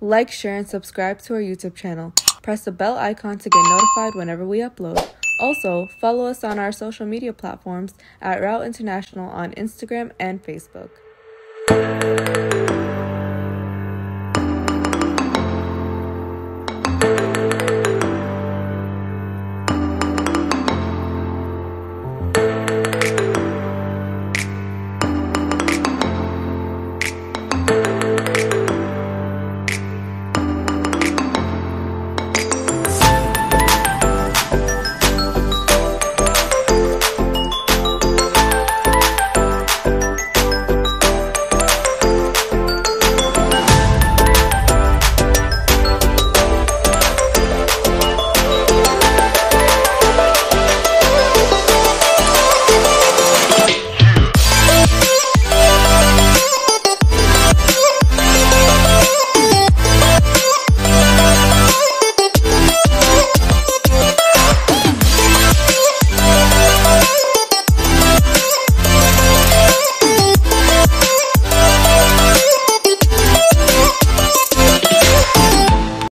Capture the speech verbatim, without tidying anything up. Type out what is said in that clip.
Like, share, and subscribe to our YouTube channel. Press the bell icon to get notified whenever we upload. Also, follow us on our social media platforms at Route International on Instagram and Facebook.